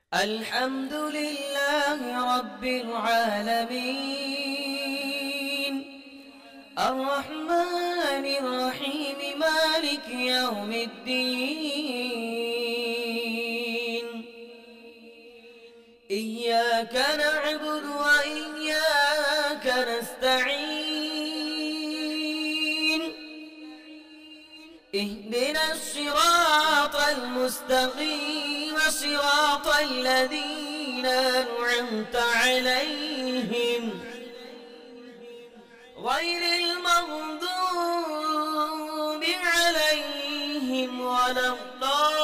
الحمد لله رب العالمين الرحمن الرحيم مالك يوم الدين إياك نعبد وإياك نستعين اهدنا الصراط المستقيم صراط الذين أنعمت عليهم غير المغضوب عليهم ولا الضالين.